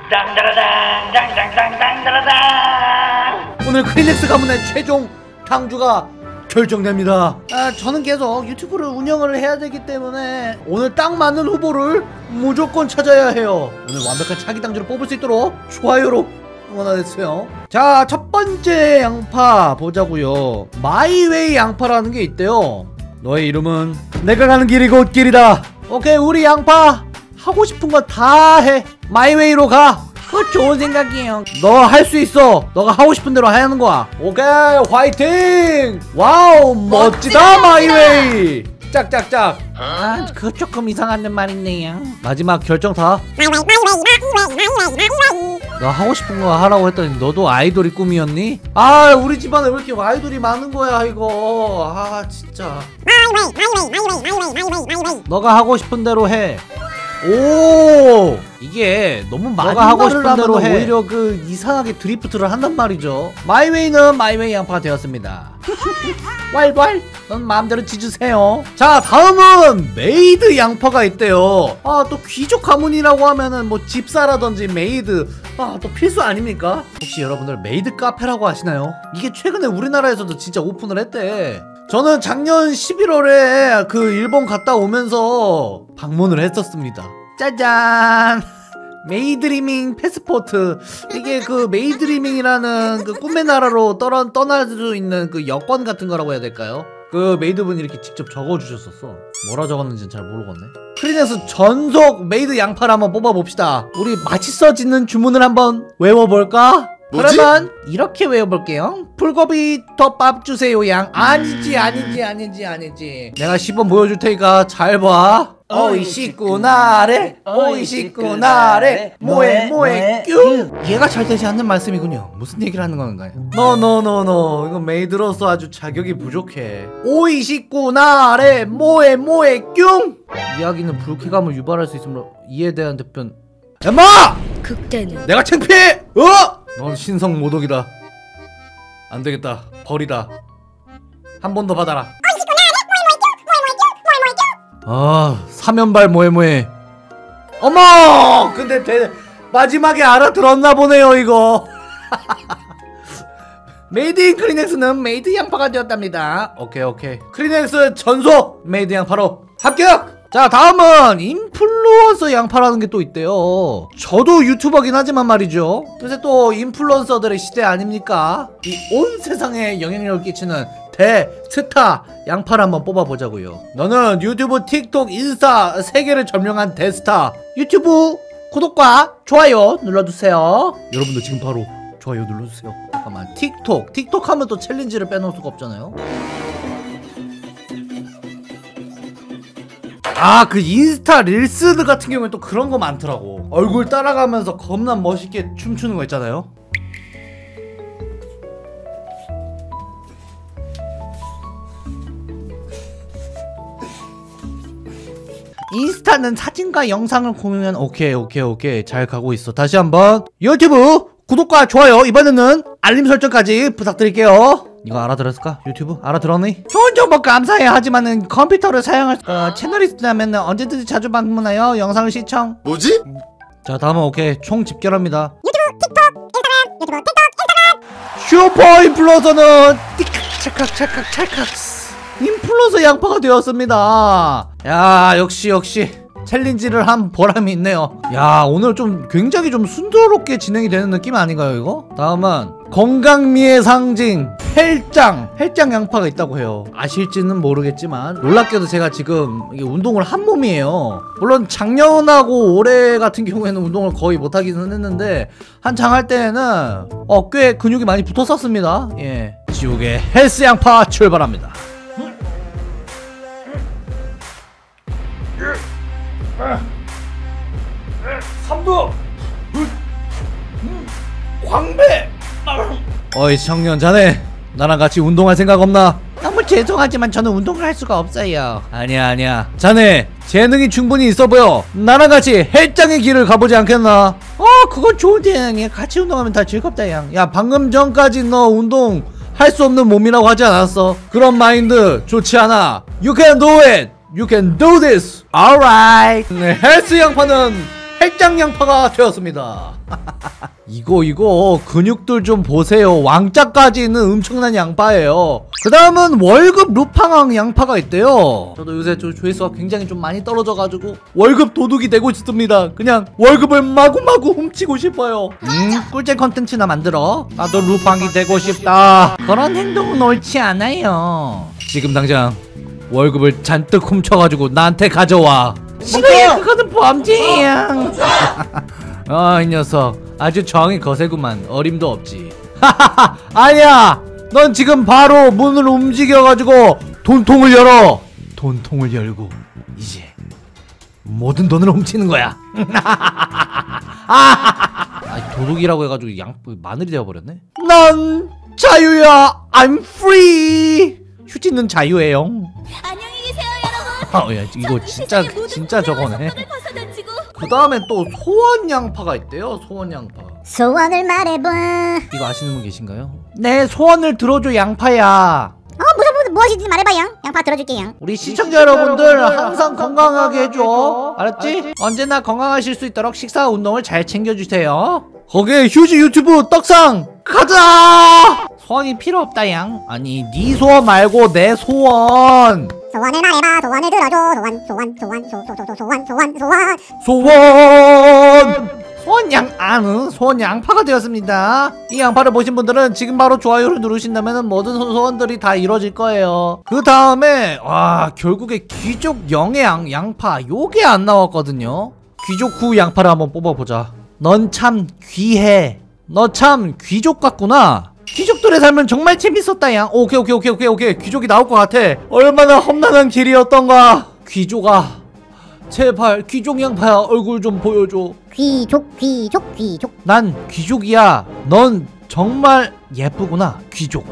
땅따라당 땅땅땅땅땅따라당. 오늘 크리넥스 가문의 최종 당주가 결정됩니다. 저는 계속 유튜브를 운영을 해야 되기 때문에 오늘 딱 맞는 후보를 무조건 찾아야 해요. 오늘 완벽한 차기 당주를 뽑을 수 있도록 좋아요로 응원하겠어요. 자, 첫 번째 양파 보자고요. 마이웨이 양파라는 게 있대요. 너의 이름은 내가 가는 길이 곧 길이다. 오케이, 우리 양파 하고 싶은 거 다 해. 마이웨이로 가. 그거 좋은 생각이에요. 너 할 수 있어. 너가 하고 싶은 대로 하는 거야. 오케이, 화이팅. 와우, 멋지다 마이웨이. 짝짝짝. 그거 조금 이상한 말이네요. 마지막 결정 다. 너 하고 싶은 거 하라고 했더니 너도 아이돌이 꿈이었니? 우리 집안에 왜 이렇게 아이돌이 많은 거야 이거. 진짜. 너가 하고 싶은 대로 해. 오, 이게 너무 많이 너가 하고 싶은 대로 해. 오히려 그 이상하게 드리프트를 한단 말이죠. 마이웨이는 마이웨이 양파가 되었습니다. 왈왈, 넌 마음대로 지주세요. 자, 다음은 메이드 양파가 있대요. 또 귀족 가문이라고 하면은 뭐 집사라든지 메이드 또 필수 아닙니까? 혹시 여러분들 메이드 카페라고 아시나요? 이게 최근에 우리나라에서도 진짜 오픈을 했대. 저는 작년 11월에 그 일본 갔다 오면서 방문을 했었습니다. 짜잔! 메이드리밍 패스포트. 이게 그 메이드리밍이라는 그 꿈의 나라로 떠날 수 있는 그 여권 같은 거라고 해야 될까요? 그 메이드분이 이렇게 직접 적어주셨었어. 뭐라 적었는지는 잘 모르겠네. 크리넥스 전속 메이드 양파를 한번 뽑아봅시다. 우리 맛있어지는 주문을 한번 외워볼까? 뭐지? 그러면 이렇게 외워볼게요. 풀고기 덮밥 주세요 양. 아니지. 내가 10번 보여줄 테니까 잘 봐. 오이시쿠나레 오이시쿠나레 모에 뀨. 이해가 잘 되지 않는 말씀이군요. 무슨 얘기를 하는 건가요? 노 이거 메이드로서 아주 자격이 부족해. 오이시쿠나레 모에 뀨. 이야기는 불쾌감을 유발할 수 있으므로 이에 대한 답변. 엠마! 극대는 내가 창피해! 넌 신성 모독이다. 안되겠다, 버리다. 한 번 더 받아라. 사면발 모에모에. 어머! 근데 마지막에 알아들었나 보네요 이거. 메이드 인 크리넥스는 메이드 양파가 되었답니다. 오케이. 크리넥스 전속 메이드 양파로 합격! 자, 다음은 인플루언서 양파라는 게 또 있대요. 저도 유튜버긴 하지만 말이죠. 요새 또 인플루언서들의 시대 아닙니까? 이 온 세상에 영향력을 끼치는 대스타 양파를 한번 뽑아보자고요. 너는 유튜브, 틱톡, 인스타 3개를 점령한 대스타. 유튜브 구독과 좋아요 눌러주세요. 여러분도 지금 바로 좋아요 눌러주세요. 잠깐만, 틱톡 하면 또 챌린지를 빼놓을 수가 없잖아요. 그 인스타 릴스 같은 경우에 또 그런 거 많더라고. 얼굴 따라가면서 겁나 멋있게 춤추는 거 있잖아요. 인스타는 사진과 영상을 공유한. 오케이 잘 가고 있어. 다시 한번 유튜브 구독과 좋아요, 이번에는 알림 설정까지 부탁드릴게요. 이거 알아들었을까? 유튜브 알아들었니? 좋은 정보 감사해요. 하지만은 컴퓨터를 사용할 채널이 있다면 언제든지 자주 방문하여 영상을 시청. 뭐지? 자, 다음은 오케이 총 집결합니다. 유튜브, 틱톡, 인스타그램, 유튜브, 틱톡, 인스타그램. 슈퍼 인플루언서는 찰칵 인플루언서 양파가 되었습니다. 야, 역시 챌린지를 한 보람이 있네요. 야, 오늘 좀 굉장히 좀 순조롭게 진행이 되는 느낌 아닌가요 이거? 다음은 건강미의 상징 헬짱 양파가 있다고 해요. 아실지는 모르겠지만 놀랍게도 제가 지금 이게 운동을 한 몸이에요. 물론 작년하고 올해 같은 경우에는 운동을 거의 못하기는 했는데 한창 할 때에는 꽤 근육이 많이 붙었었습니다. 예, 지옥의 헬스 양파 출발합니다. 삼두 광배. 어이 청년, 자네 나랑 같이 운동할 생각 없나? 너무 죄송하지만 저는 운동을 할 수가 없어요. 아니야 자네 재능이 충분히 있어 보여. 나랑 같이 헬장의 길을 가보지 않겠나? 그건 좋은데 같이 운동하면 다 즐겁다 양. 야, 방금 전까지 너 운동 할 수 없는 몸이라고 하지 않았어? 그런 마인드 좋지 않아. You can do it. You can do this. Alright. 네, 헬스 양파는 헬장 쌈장 양파가 되었습니다. 이거 근육들 좀 보세요. 왕자까지 있는 엄청난 양파예요. 그 다음은 월급 루팡 양파가 있대요. 저도 요새 조회수가 굉장히 좀 많이 떨어져가지고 월급 도둑이 되고 싶습니다. 그냥 월급을 마구마구 훔치고 싶어요. 꿀잼 컨텐츠나 만들어. 나도 루팡이 되고 싶다. 그런 행동은 옳지 않아요. 지금 당장 월급을 잔뜩 훔쳐가지고 나한테 가져와. 싫어요. 그거는 범죄야. 이 녀석 아주 정이 거세구만. 어림도 없지. 아니야, 넌 지금 바로 문을 움직여가지고 돈통을 열어. 돈통을 열고 이제 모든 돈을 훔치는 거야. 도둑이라고 해가지고 마늘이 되어버렸네. 난 자유야. I'm free. 휴지는 자유예요. 안녕히 계세요, 여러분. 야, 이거 진짜 저거네. 그 다음에 또 소원 양파가 있대요. 소원 양파. 소원을 말해봐. 이거 아시는 분 계신가요? 내 소원을 들어줘 양파야. 무엇이든지 말해봐 양. 양파 들어줄게 양. 우리 시청자 여러분들 항상 건강하게 해줘. 알았지? 언제나 건강하실 수 있도록 식사 운동을 잘 챙겨주세요. 거기에 휴지 유튜브 떡상 가자. 소원이 필요 없다 양. 아니 네 소원 말고 내 소원. 소원을 말해봐. 소원을 들어줘. 소원 양파가 되었습니다. 이 양파를 보신 분들은 지금 바로 좋아요를 누르신다면 모든 소원들이 다 이루어질 거예요. 그 다음에 결국에 귀족 영의 양파 요게 안 나왔거든요. 귀족 후 양파를 한번 뽑아보자. 넌 참 귀해. 너 참 귀족 같구나. 귀족들의 삶은 정말 재밌었다 양. 오케이. 귀족이 나올 것 같아. 얼마나 험난한 길이었던가. 귀족아, 제발 귀족 양파야 얼굴 좀 보여줘. 귀족. 난 귀족이야. 넌 정말 예쁘구나 귀족.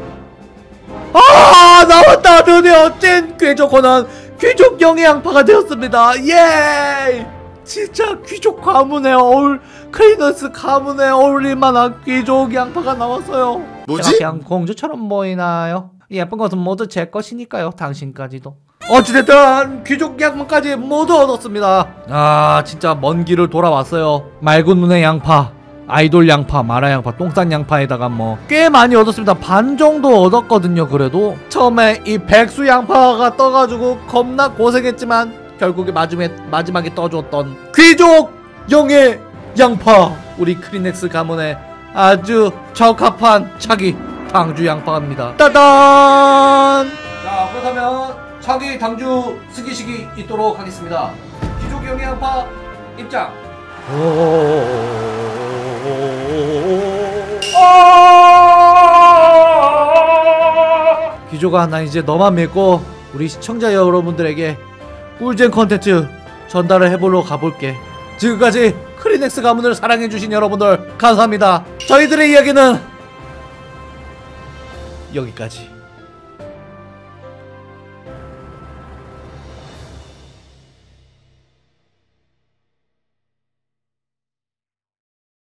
나왔다. 드디어 찐 귀족 권한 귀족 영의 양파가 되었습니다. 예. 진짜 귀족 가문에 크리너스 가문에 어울릴만한 귀족 양파가 나왔어요. 뭐지? 그냥 공주처럼 보이나요? 예쁜 것은 모두 제 것이니까요. 당신까지도. 어찌됐든 귀족 양파까지 모두 얻었습니다. 진짜 먼 길을 돌아왔어요. 맑은 눈의 양파, 아이돌 양파, 마라 양파, 똥싼 양파에다가 뭐 꽤 많이 얻었습니다. 반 정도 얻었거든요. 그래도 처음에 이 백수 양파가 떠가지고 겁나 고생했지만 결국에 마지막에 떠줬던 귀족 영의 양파. 우리 크리넥스 가문에 아주 적합한 차기 당주 양파입니다. 따단! 자, 그렇다면 차기 당주 쓰기식이 있도록 하겠습니다. 귀족 영의 양파 입장. 귀족아, 난 이제 너만 믿고 우리 시청자 여러분들에게 꿀잼 컨텐츠 전달을 해보러 가볼게. 지금까지 크리넥스 가문을 사랑해주신 여러분들 감사합니다. 저희들의 이야기는 여기까지.